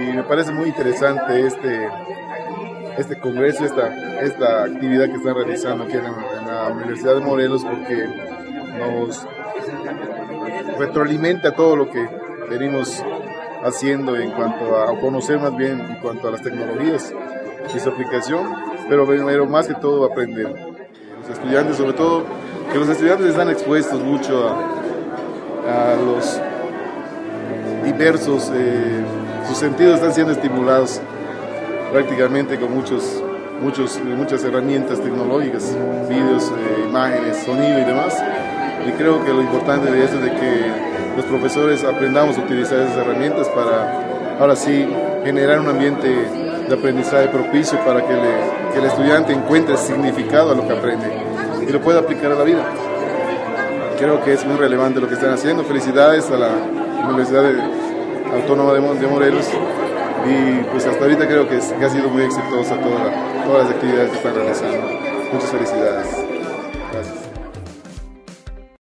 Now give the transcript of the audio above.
me parece muy interesante este congreso, esta actividad que están realizando aquí en la Universidad de Morelos, porque nos retroalimenta todo lo que venimos haciendo en cuanto a conocer más bien en cuanto a las tecnologías y su aplicación, pero más que todo aprender. Los estudiantes, sobre todo, que los estudiantes están expuestos mucho a los diversos, sus sentidos están siendo estimulados prácticamente con muchas herramientas tecnológicas, vídeos, imágenes, sonido y demás. Y creo que lo importante de eso es de que los profesores aprendamos a utilizar esas herramientas para, ahora sí, generar un ambiente de aprendizaje propicio para que el estudiante encuentre significado a lo que aprende y lo pueda aplicar a la vida. Creo que es muy relevante lo que están haciendo. Felicidades a la Universidad Autónoma de Morelos. Y pues hasta ahorita creo que ha sido muy exitosa todas las actividades que están realizando. Muchas felicidades.